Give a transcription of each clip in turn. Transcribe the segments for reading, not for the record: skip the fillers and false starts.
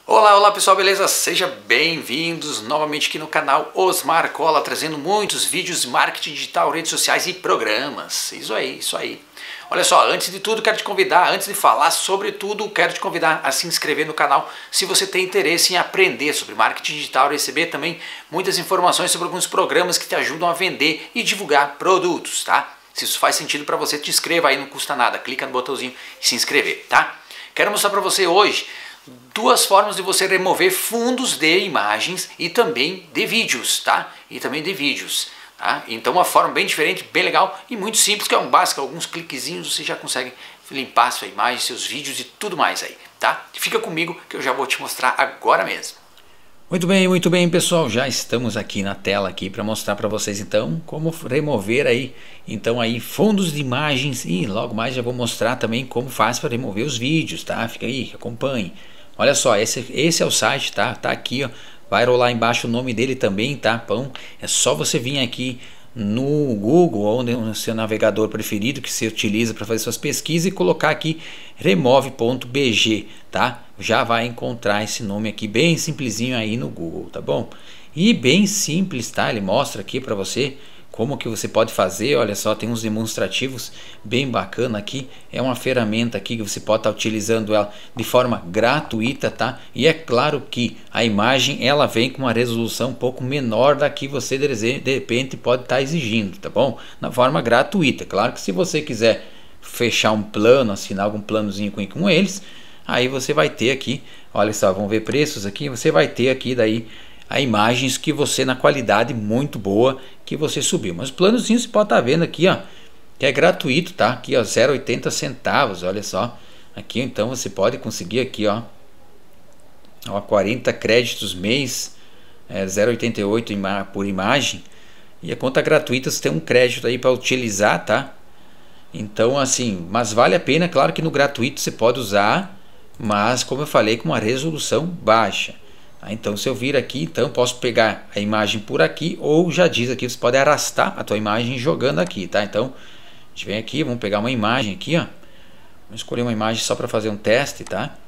Olá, olá pessoal, beleza? Sejam bem-vindos novamente aqui no canal Osmar Cola, trazendo muitos vídeos de marketing digital, redes sociais e programas. Isso aí, isso aí. Olha só, antes de tudo quero te convidar, antes de falar sobre tudo, quero te convidar a se inscrever no canal se você tem interesse em aprender sobre marketing digital e receber também muitas informações sobre alguns programas que te ajudam a vender e divulgar produtos, tá? Se isso faz sentido para você, te inscreva aí, não custa nada, clica no botãozinho e se inscrever, tá? Quero mostrar para você hoje duas formas de você remover fundos de imagens e também de vídeos, tá? Tá? Então uma forma bem diferente, bem legal e muito simples, que é um básico, alguns cliquezinhos você já consegue limpar sua imagem, seus vídeos e tudo mais aí, tá? Fica comigo que eu já vou te mostrar agora mesmo. Muito bem pessoal, já estamos aqui na tela aqui para mostrar para vocês então como remover aí fundos de imagens e logo mais já vou mostrar também como faz para remover os vídeos, tá? Fica aí, acompanhe. Olha só, esse é o site, tá? Tá aqui, ó. Vai rolar embaixo o nome dele também, tá? Bom, é só você vir aqui no Google ou no seu navegador preferido que você utiliza para fazer suas pesquisas e colocar aqui remove.bg, tá? Já vai encontrar esse nome aqui bem simplesinho aí no Google, tá bom? E bem simples, tá? Ele mostra aqui para você como que você pode fazer. Olha só, tem uns demonstrativos bem bacana aqui. É uma ferramenta aqui que você pode estar utilizando ela de forma gratuita, tá? E é claro que a imagem ela vem com uma resolução um pouco menor da que você de repente pode estar exigindo, tá bom? Na forma gratuita. Claro que se você quiser fechar um plano, assinar algum planozinho com eles, aí você vai ter aqui, olha só, vamos ver preços aqui, você vai ter aqui daí a imagens que você na qualidade muito boa que você subiu. Mas o planozinho você pode estar vendo aqui, ó, que é gratuito, tá? Aqui, ó, 0,80 centavos, olha só. Aqui então você pode conseguir aqui, ó 40 créditos mês, 0,88 por imagem. E a conta gratuita você tem um crédito aí para utilizar, tá? Então assim, mas vale a pena, claro que no gratuito você pode usar, mas como eu falei, com uma resolução baixa. Então se eu vir aqui, então posso pegar a imagem por aqui, ou já diz aqui, você pode arrastar a tua imagem jogando aqui, tá? Então a gente vem aqui, vamos pegar uma imagem aqui, ó. Vamos escolher uma imagem só para fazer um teste, tá?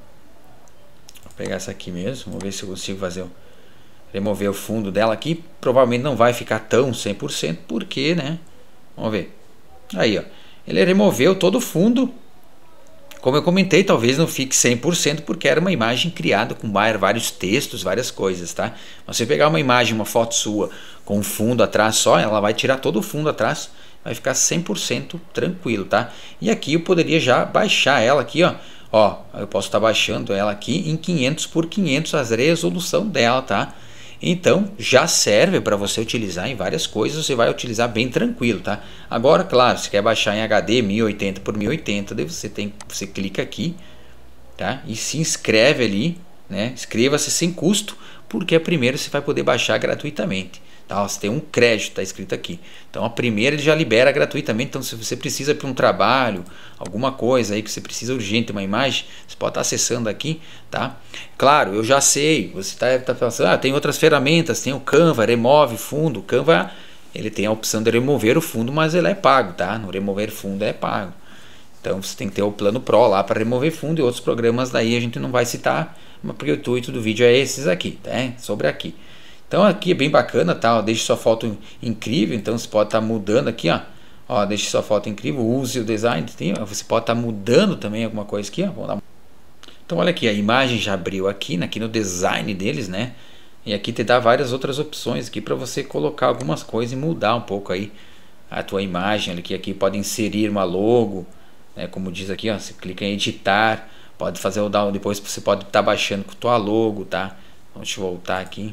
Vou pegar essa aqui mesmo, vamos ver se eu consigo fazer remover o fundo dela aqui. Provavelmente não vai ficar tão 100%, porque, né? Vamos ver. Aí, ó, ele removeu todo o fundo. Como eu comentei, talvez não fique 100% porque era uma imagem criada com vários textos, várias coisas, tá? Você pegar uma imagem, uma foto sua com um fundo atrás só, ela vai tirar todo o fundo atrás, vai ficar 100% tranquilo, tá? E aqui eu poderia já baixar ela aqui, ó. Ó, eu posso estar baixando ela aqui em 500 por 500 a resolução dela, tá? Então já serve para você utilizar em várias coisas, você vai utilizar bem tranquilo, tá? Agora, claro, se quer baixar em HD 1080 por 1080, daí você clica aqui, tá? E se inscreve ali, né? Inscreva-se sem custo, porque a primeira você vai poder baixar gratuitamente, tá? Você tem um crédito, tá escrito aqui. Então a primeira ele já libera gratuitamente. Então se você precisa para um trabalho, alguma coisa aí que você precisa urgente uma imagem, você pode estar acessando aqui, tá? Claro, eu já sei, você tá pensando, tem outras ferramentas, tem o Canva, remove fundo. O Canva ele tem a opção de remover o fundo, mas ele é pago, tá? No remover fundo é pago. Então você tem que ter o plano Pro lá para remover fundo, e outros programas daí a gente não vai citar, porque o intuito do vídeo é esses aqui, tá? Sobre aqui. Então aqui é bem bacana, tá? Ó, deixe sua foto incrível. Então você pode estar mudando aqui, ó. Ó, deixe sua foto incrível, use o design. Você pode estar mudando também alguma coisa aqui, ó. Vamos dar. Então olha aqui, a imagem já abriu aqui no design deles, né? E aqui te dá várias outras opções aqui para você colocar algumas coisas e mudar um pouco aí a tua imagem. Aqui pode inserir uma logo, né? Como diz aqui, ó, você clica em editar, pode fazer o download, depois você pode estar baixando com a tua logo, tá? Vamos voltar aqui.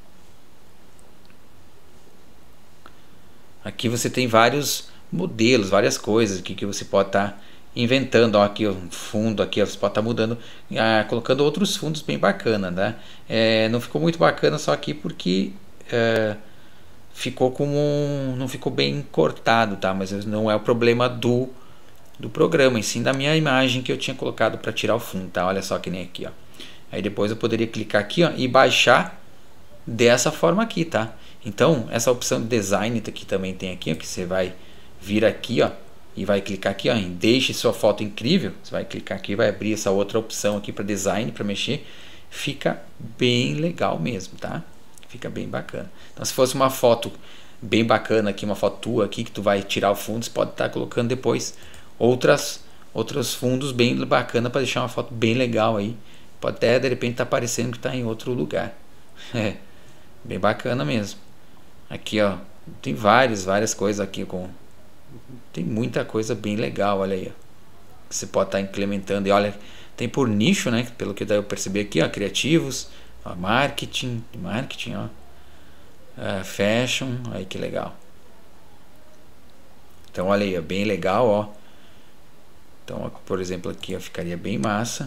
Aqui você tem vários modelos, várias coisas aqui que você pode estar inventando. Ó, aqui o fundo, aqui ó, você pode estar mudando, colocando outros fundos bem bacana, né? Não ficou muito bacana só aqui porque ficou não ficou bem cortado, tá? Mas não é o problema do programa, e sim da minha imagem que eu tinha colocado para tirar o fundo, tá? Olha só que nem aqui, ó. Aí depois eu poderia clicar aqui, ó, e baixar dessa forma aqui, tá? Então essa opção de design aqui também tem aqui, ó, que você vai vir aqui, ó, e vai clicar aqui, ó, em deixe sua foto incrível. Você vai clicar aqui, vai abrir essa outra opção aqui para design, para mexer. fica bem legal mesmo, tá? Fica bem bacana. Então se fosse uma foto bem bacana aqui, uma foto tua aqui que tu vai tirar o fundo, você pode estar colocando depois outros fundos bem bacana para deixar uma foto bem legal aí. Pode até de repente estar parecendo que está em outro lugar. É bem bacana mesmo. Aqui ó, tem várias coisas aqui tem muita coisa bem legal, olha aí, ó. Você pode estar implementando e olha, tem por nicho, né? Pelo que eu percebi aqui, ó, criativos, ó, marketing, ó, fashion, aí que legal. Então olha aí, ó, bem legal, ó. Então, ó, por exemplo, aqui ó, ficaria bem massa.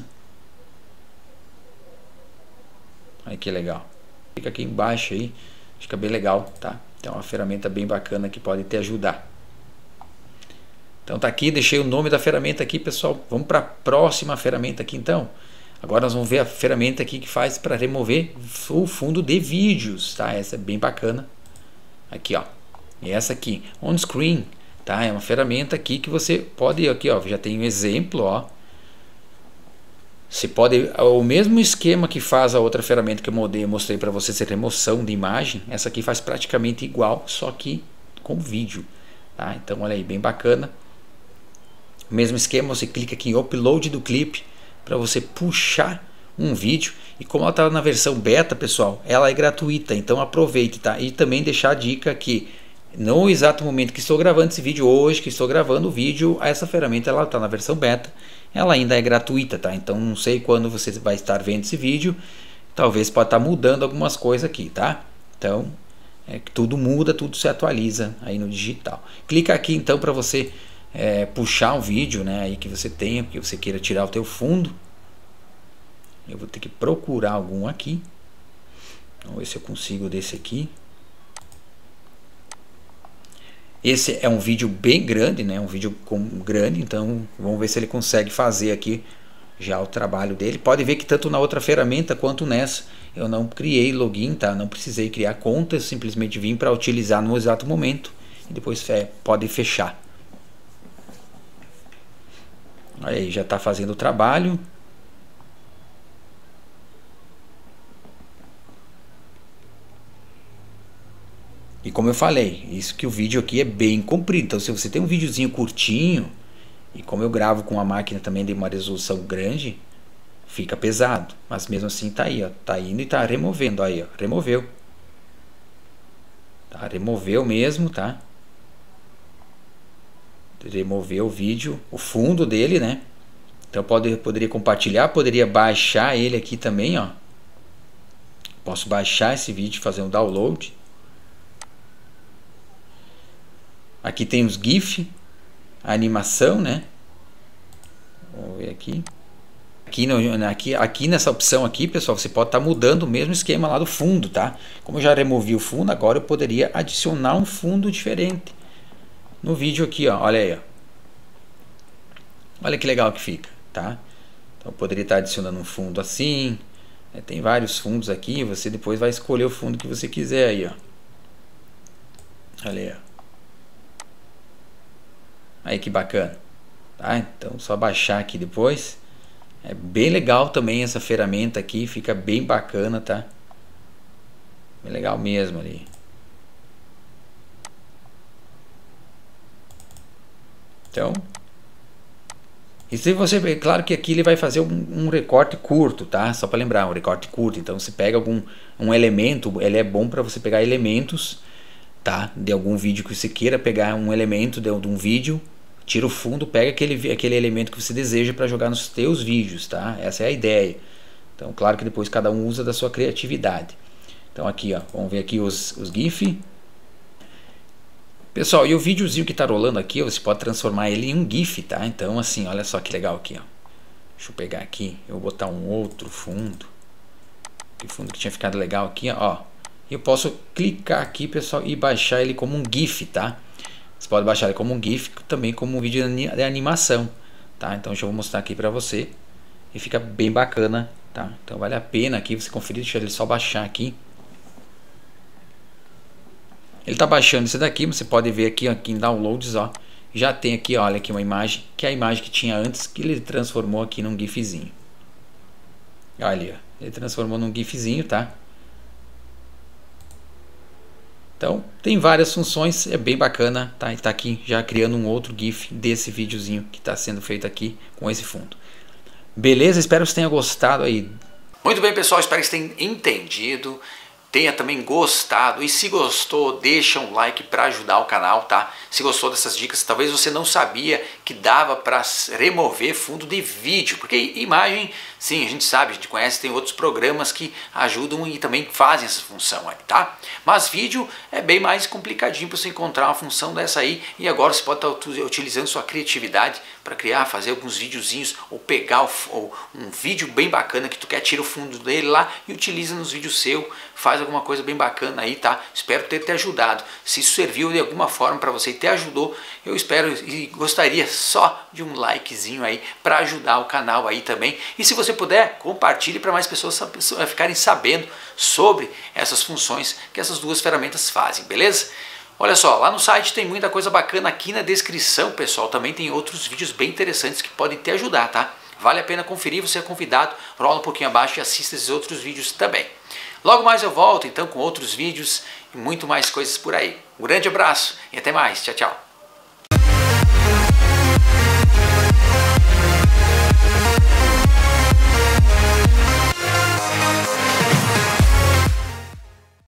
Aí que legal. Fica aqui embaixo aí, fica bem legal, tá? Então é uma ferramenta bem bacana que pode te ajudar. Então tá aqui, deixei o nome da ferramenta aqui, pessoal. Vamos para a próxima ferramenta aqui então. Agora nós vamos ver a ferramenta aqui que faz para remover o fundo de vídeos, tá? Essa é bem bacana. Aqui, ó. E essa aqui, on screen, tá? É uma ferramenta aqui que você pode, aqui, ó, já tem um exemplo, ó. Você pode, o mesmo esquema que faz a outra ferramenta que eu mostrei para vocês, a remoção de imagem, essa aqui faz praticamente igual, só que com vídeo, tá? Então olha aí, bem bacana. Mesmo esquema, você clica aqui em upload do clipe para você puxar um vídeo, e como ela está na versão beta, pessoal, ela é gratuita, então aproveite, tá? E também deixar a dica que no exato momento que estou gravando esse vídeo, hoje que estou gravando o vídeo, essa ferramenta ela está na versão beta, ela ainda é gratuita, tá? Então não sei quando você vai estar vendo esse vídeo, talvez pode estar mudando algumas coisas aqui, tá? Então tudo muda, tudo se atualiza aí no digital. Clica aqui então para você puxar um vídeo, né, aí que você tenha, que você queira tirar o teu fundo. Eu vou ter que procurar algum aqui. Vamos ver se eu consigo desse aqui. Esse é um vídeo bem grande, né, um vídeo grande, então vamos ver se ele consegue fazer aqui já o trabalho dele. Pode ver que tanto na outra ferramenta quanto nessa eu não criei login, tá? Não precisei criar conta, eu simplesmente vim para utilizar no exato momento e depois pode fechar. Aí já está fazendo o trabalho. E como eu falei, isso que o vídeo aqui é bem comprido. Então se você tem um videozinho curtinho, e como eu gravo com a máquina também de uma resolução grande, fica pesado. Mas mesmo assim tá aí, ó, tá indo e tá removendo. Aí, ó, removeu. Tá, removeu mesmo, tá? Remover o vídeo, o fundo dele, né? Então poderia compartilhar, poderia baixar ele aqui também, ó. Posso baixar esse vídeo, fazer um download. Aqui tem os GIF, a animação, né? Vamos ver aqui. Aqui nessa opção aqui, pessoal, você pode estar mudando o mesmo esquema lá do fundo, tá? Como eu já removi o fundo, agora eu poderia adicionar um fundo diferente no vídeo aqui, ó. Olha aí, ó. Olha que legal que fica, tá? Então eu poderia estar adicionando um fundo assim, né? Tem vários fundos aqui, você depois vai escolher o fundo que você quiser aí, ó. Olha aí, ó. Aí que bacana, tá? Então só baixar aqui depois. É bem legal também essa ferramenta aqui, fica bem bacana, tá? Bem legal mesmo ali. Então, e se você, claro que aqui ele vai fazer um recorte curto, tá? Só para lembrar, um recorte curto. Então você pega um elemento, ele é bom para você pegar elementos, tá? De algum vídeo que você queira pegar um elemento de um vídeo, tira o fundo, pega aquele elemento que você deseja para jogar nos teus vídeos, tá? Essa é a ideia. Então, claro que depois cada um usa da sua criatividade. Então aqui, ó, vamos ver aqui os GIF. Pessoal, e o videozinho que está rolando aqui, você pode transformar ele em um GIF, tá? Então assim, olha só que legal aqui, ó. Deixa eu pegar aqui, eu vou botar um outro fundo. Que fundo que tinha ficado legal aqui, ó. Eu posso clicar aqui, pessoal, e baixar ele como um GIF, tá? Você pode baixar ele como um GIF, também como um vídeo de animação, tá? Então eu vou mostrar aqui para você e fica bem bacana, tá? Então vale a pena aqui você conferir, deixa ele só baixar aqui. Ele está baixando isso daqui, você pode ver aqui, ó, aqui em downloads, ó, já tem aqui, ó, olha aqui uma imagem, que é a imagem que tinha antes, que ele transformou aqui num GIFzinho. Olha, Ele transformou num gifzinho, tá? Então tem várias funções, é bem bacana, tá? E tá aqui já criando um outro gif desse videozinho que está sendo feito aqui com esse fundo. Beleza? Espero que você tenha gostado aí. Muito bem, pessoal, espero que você tenha entendido, tenha também gostado, e se gostou, deixa um like para ajudar o canal, tá? Se gostou dessas dicas, talvez você não sabia que dava para remover fundo de vídeo, porque imagem, sim, a gente sabe, a gente conhece, tem outros programas que ajudam e também fazem essa função aí, tá? Mas vídeo é bem mais complicadinho para você encontrar uma função dessa aí, e agora você pode estar utilizando sua criatividade para criar, fazer alguns videozinhos, ou pegar um vídeo bem bacana que tu quer, tira o fundo dele lá e utiliza nos vídeos seu, faz alguma coisa bem bacana aí, tá? Espero ter te ajudado. Se isso serviu de alguma forma para você e te ajudou, eu espero e gostaria só de um likezinho aí para ajudar o canal aí também. E se você puder, compartilhe para mais pessoas ficarem sabendo sobre essas funções que essas duas ferramentas fazem, beleza? Olha só, lá no site tem muita coisa bacana, aqui na descrição, pessoal, também tem outros vídeos bem interessantes que podem te ajudar, tá? Vale a pena conferir, você é convidado, rola um pouquinho abaixo e assista esses outros vídeos também. Logo mais eu volto então com outros vídeos e muito mais coisas por aí. Um grande abraço e até mais. Tchau, tchau.